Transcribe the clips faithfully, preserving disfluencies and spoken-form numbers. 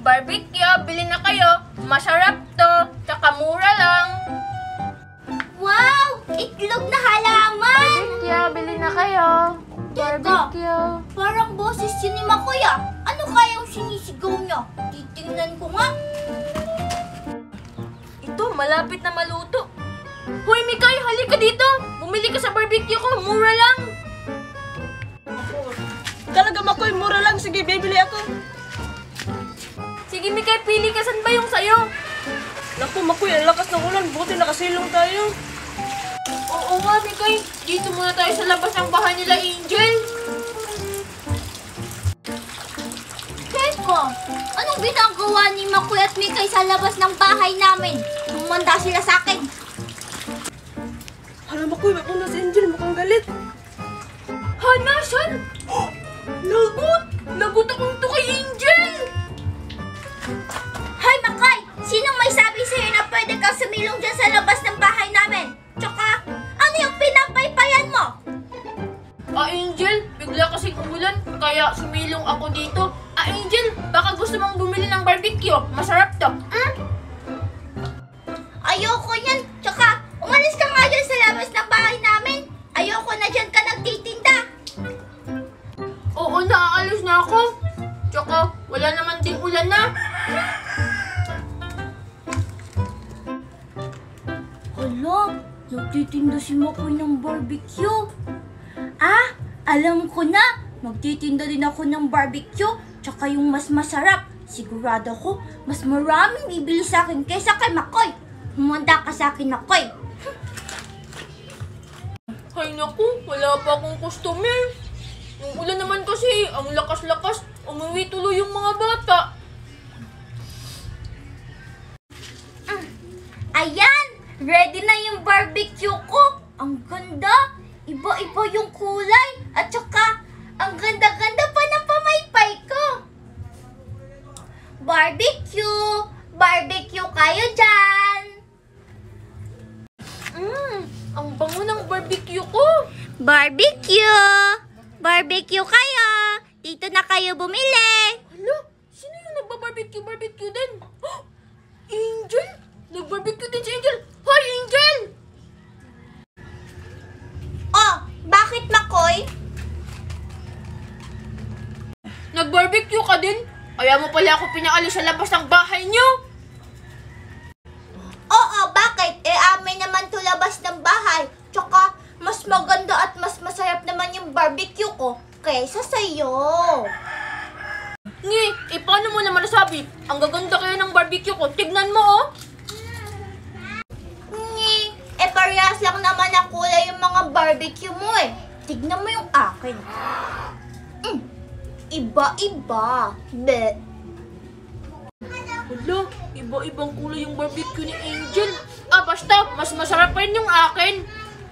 Barbecue, bili na kayo. Masarap to, tsaka mura lang. Wow! Itlog na halaman! Barbecue, bili na kayo. Barbecue. Parang boses yun ni Makoy ah. Ano kayang sinisigaw niya? Titingnan ko nga. Ito, malapit na maluto. Hoy, Mikay, halika dito. Bumili ka sa barbecue ko, mura lang. Talaga, Makoy, mura lang. Sige, bibili ako. Sige, Mikay, pili ka. Saan ba yung sayo? Naku, Makoy, ang lakas ng ulan. Buti nakasilong tayo. Oo nga, Mikay. Dito muna tayo sa labas ng bahay nila, Angel. Teko, anong ginagawa ni Makoy at Mikay sa labas ng bahay namin? Humanda sila sa akin. Hala, Makoy, may punta si Angel. Mukhang galit. Hana, saan? Lagot! Lagot akong to kay Angel! Hay Makoy! Sinong may sabi sa'yo na pwede kang sumilong dyan sa labas ng bahay namin? Tsaka, ano yung pinapaypayan mo? Ah, Angel, bigla kasing umulan, kaya sumilong ako dito. Ah, Angel, baka gusto mong bumili ng barbecue. Masarap to. Hmm? Ayoko yan. Tsaka, umalis ka nga dyan sa labas ng bahay namin. Ayoko na dyan ka nagtitinda. Oo, naaalis na ako. Tsaka, wala naman ding ulan na. Hala, nagtitinda si Makoy ng barbecue. Ah, alam ko na. Magtitinda din ako ng barbecue, tsaka yung mas masarap. Sigurado ko, mas maraming bibili sa akin kaysa kay Makoy. Humanda ka sa akin, Makoy. Hay naku, wala pa akong customer. Yung ulan naman kasi, ang lakas-lakas, umuwi tuloy yung mga bata. Ayan! Ready na yung barbecue ko! Ang ganda! Iba-iba yung kulay! At saka, ang ganda-ganda pa ng pamaypay ko! Barbecue! Barbecue kayo dyan! Mmm, ang bango ng barbecue ko. Barbecue! Barbecue kayo! Dito na kayo bumili! Hala, sino yung nagba-barbecue-barbecue din? Oh, Angel? Nag-barbecue din si Angel. Hoy, Angel! Oh, bakit Makoy? Nag-barbecue ka din? Kaya mo pala ako pinaalis sa labas ng bahay niyo? Oo, bakit? Eh, amin naman to labas ng bahay. Tsaka, mas maganda at mas masarap naman yung barbecue ko kaysa sa'yo. Ngi, eh paano mo naman nasabi? Ang gaganda kaya ng barbecue ko. Tignan mo, oh. Ngi, eh parehas lang naman ang kulay yung mga barbecue mo eh. Tignan mo yung akin. Mm, iba-iba. Be. Hala, iba-ibang kulay yung barbecue ni Angel. Ah, basta, mas masarap pa rin yung akin.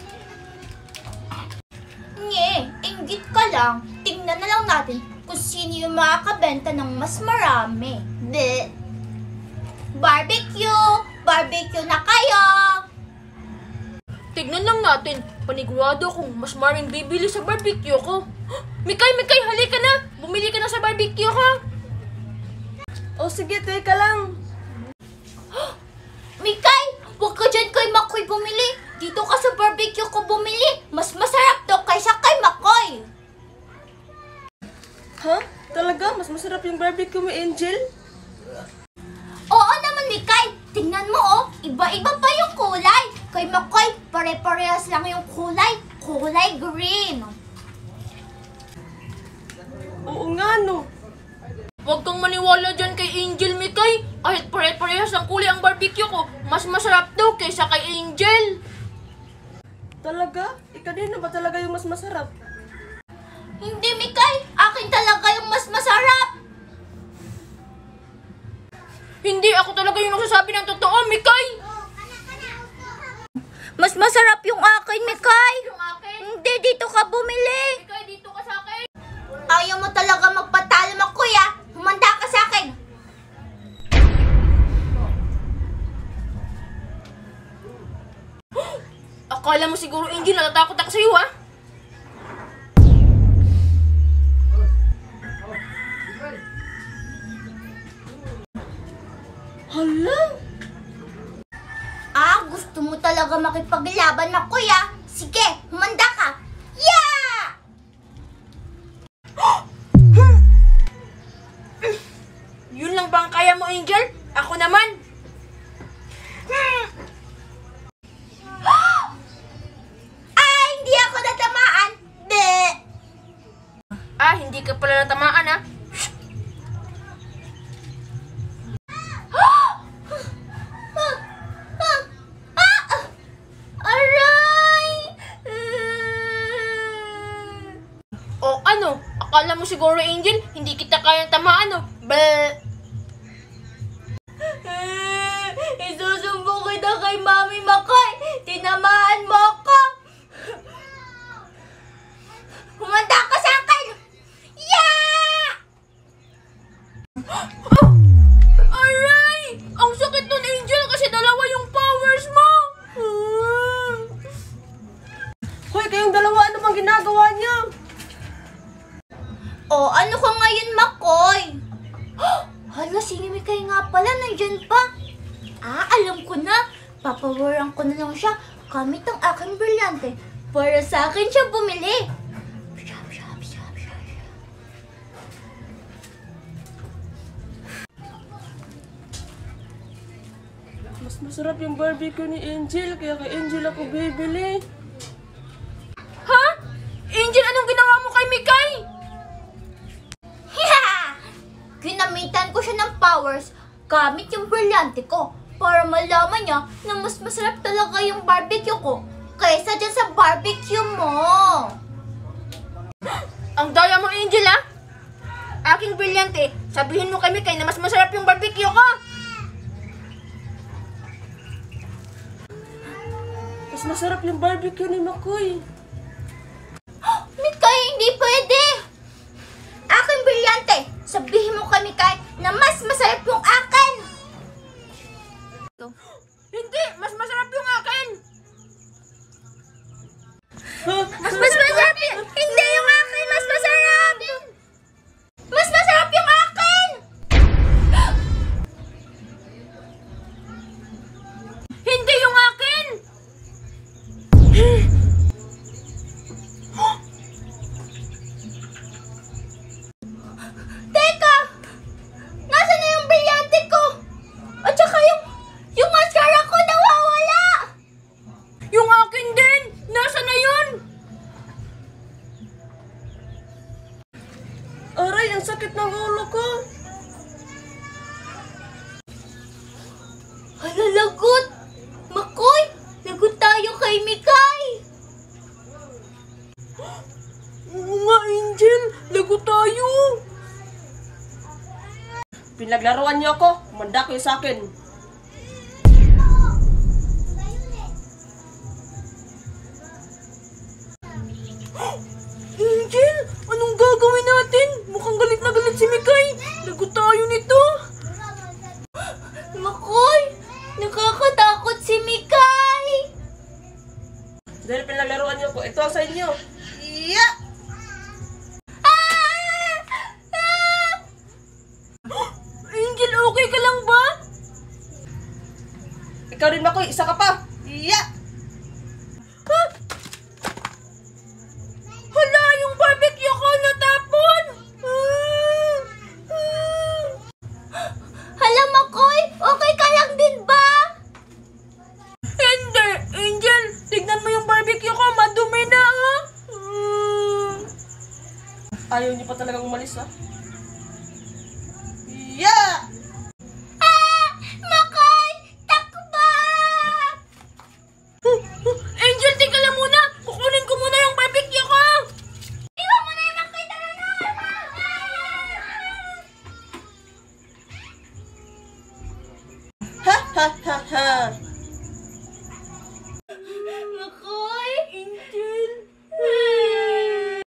Ngi, inggit ka lang. Tingnan na lang natin kung sino yung makakabenta ng mas marami. Be. Barbecue! Barbecue na kayo! Tignan lang natin. Panigurado kung mas maraming bibili sa barbecue ko. Mikay, Mikay, halika na. Bumili ka na sa barbecue ko. O sige, teka lang. Mikay, huwag ka dyan kay Makoy bumili. Dito ka sa barbecue ko bumili. Mas masarap to kaysa kay Makoy. Ha? Talaga? Mas masarap yung barbecue mo, Angel? Oo naman, Mikay. Tingnan mo, oh. Iba-iba pa yung kulay. Kay Makoy, pare-parehas lang yung kulay. Kulay green. Oo nga, no. Huwag kang maniwala dyan kay Angel, Mikay. Kahit pare-parehas ang kulay ang barbecue ko, mas masarap to kaysa kay Angel. Talaga? Ikaw din na ba talaga yung mas masarap? Hindi, Mikay. Akin talaga yung mas masarap. Hindi ako talaga yung nagsasabi ng totoo, Mikay. Mas masarap yung akin, Mikay. Yung akin. Hindi, dito ka bumili. Mikay, dito ka sa akin. Ayaw mo talaga magpatalo, Makoy, ah. Humanda ka sa akin. Akala mo siguro, Angel, natatakot ako sa'yo, ha? Hala! Ah, gusto mo talaga makipaglaban na, kuya? Sige, humanda ka. Yeah! Yun lang bang kaya mo, Angel? Ako naman. Ah, hindi ako natamaan. Be! Ah, hindi ka pala natamaan, ah. Aray! O ano? Akala mo siguro, Angel, hindi kita kayang tamaan, no? Bleh! Isusumbong kita kay Mami Makoy. Tinamaan mo ako. Humanda ka sa akin. Yeah! Aray! Ang sakit nun, Angel, kasi dalawa yung powers mo! Hoy, kayong dalawa, ano bang ginagawa niyo? O, ano ka ngayon, Makoy? Hala, si Mikay nga pala, nandyan pa. Ah, alam ko na. Papawaran ko na lang siya gamit ang aking brilyante para sa akin siya bumili. Mas masarap yung barbecue ni Angel, kaya kay Angel ako bibili. Ha? Angel, anong ginawa mo kay Mikay? Ginamitan ko siya ng powers gamit yung brilyante ko para malaman niya na mas masarap talaga yung barbecue ko kaysa dyan sa barbecue mo. Ang daya mo, Angel, ha? Aking brilyante, sabihin mo kay Mikay na mas masarap yung barbecue ko. Mas masarap yung barbecue ni Makoy. Mikay, hindi pwede. Aking brilyante, sabihin mo kay Mikay na mas masarap yung akin. Hindi, mas masarap yung akin. Mas mas masarap yung... Hindi yung akin, mas masarap. Mas masarap yung akin. Hindi yung akin. Teka! Nasaan na yung brilyante ko? At saka yung... Yung mascara ko nawawala! Yung akin din. Nasa na yun? Aray, ang sakit ng ulo ko. Hala, lagot! Makoy! Lagot tayo kay Mikay! Oo nga, Angel. Lago tayo. Pinaglaruan niyo ako, humanda kayo sa akin. Angel, anong gagawin natin? Mukhang galit na galit si Mikay. Lago tayo nito. Makoy! Nakakatakot si Mikay! Dahil pinaglaruan niyo ako, ito ang sa inyo. Yeah! Ah! Ah! Angel, okay ka lang ba? Ikaw rin Makoy, isa ka pa. Yeah! Ha? Hala, yung barbecue ko natapon. Ah! Ah! Hala, Makoy! Okay ka lang din ba? Hindi, Angel. Tignan mo yung barbecue ko. Madumi na, ha? Ah! Ayaw niyo pa talagang umalis, ha? Yeah! Ah! Makoy! Takbo! Angel, tika lang muna. Kukunin ko muna yung barbecue ko. Iwan mo na yung Makoy! Tara na! Ha ha ha ha!